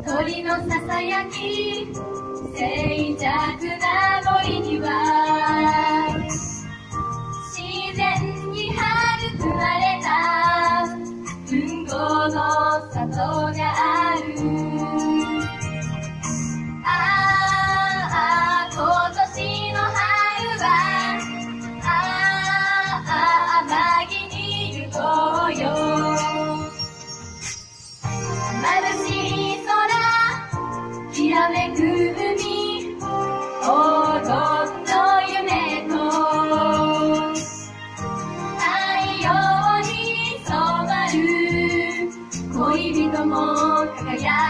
鳥のささやき、静寂な森には自然に育まれた文豪の里がある。ああ今年の春は天城に行こうよ。眩しい空、きらめく海、黄金の夢と太陽に染まる恋人も輝